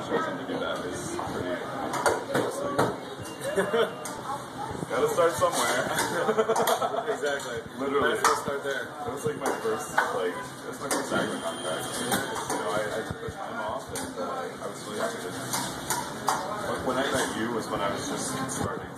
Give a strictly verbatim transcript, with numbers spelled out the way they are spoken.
chosen to do that is pretty impressive. Gotta start somewhere. Exactly. Literally. Might as well start there. That was like my first, like, that's my first acting contract. You know, I, I took the time off, and uh, I was really happy to. Like, when I met you was when I was just starting